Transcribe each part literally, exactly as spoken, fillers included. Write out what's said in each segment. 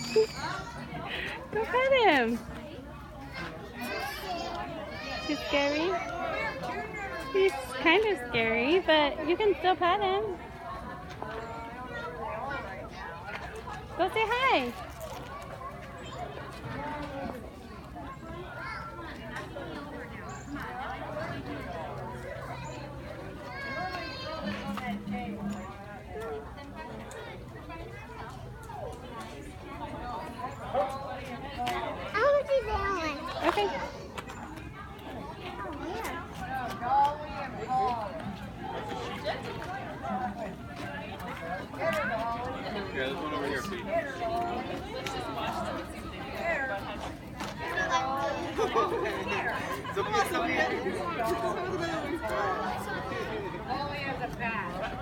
Go pet him. Too scary? He's kind of scary, but you can still pet him. Go say hi. Okay. Yeah, there's one over here, please. Only as a bat.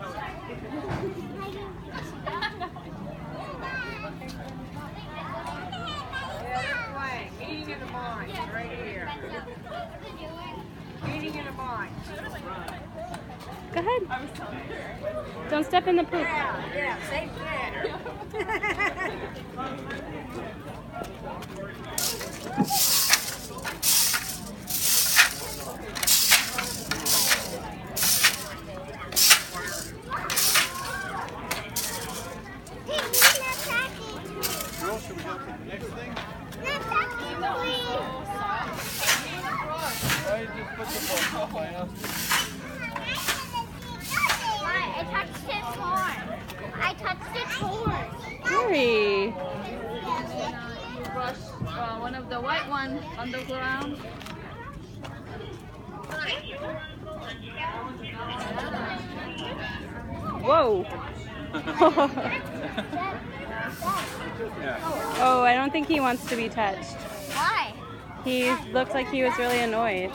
Meeting in the mind, right here. Meeting in the mind. Go ahead. Don't step in the poop. Yeah, yeah, same thing. Girl, should we go to the next thing? I just put the ball up, I asked. I touched his horn. I touched his horn. Harry. You brush uh, one of the white ones on the ground. Whoa. Oh, I don't think he wants to be touched. Why? He looked like he was really annoyed.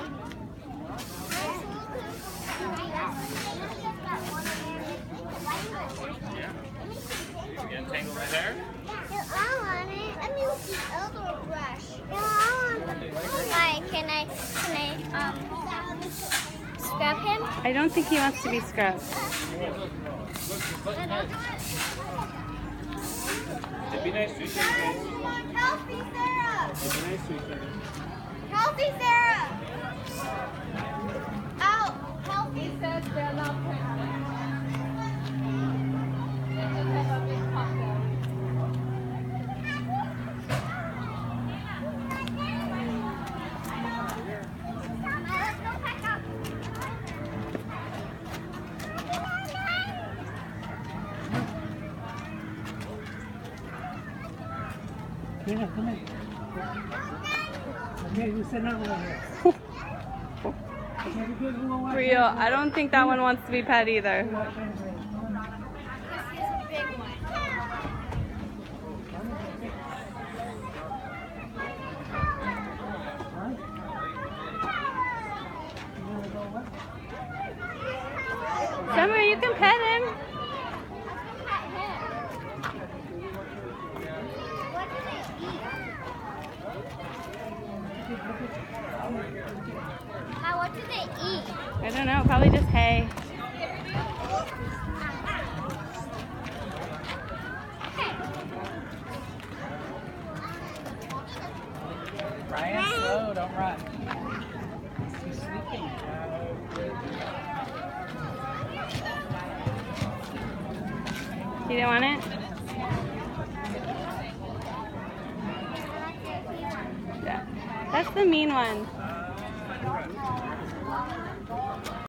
Get tangled in there? I want it. Let me look the other brush. I want it. Hi, can I, can I, um, scrub him? I don't think he wants to be scrubbed. It'd be nice to each other. Healthy Sarah! It'd be nice to each other. Healthy Sarah! Out! Healthy He says they're not pregnant. They just have a big cocktail. Let's go pack up. Yeah, come in. Okay, you sit down over here. Have a good one. Real, I don't think that one wants to be pet either. Big one. Summer, you can pet him. What do they eat? How, what do they eat? I don't know, probably just hay. Ryan, slow, don't run. He's sleeping. You didn't want it? Yeah. That's the mean one.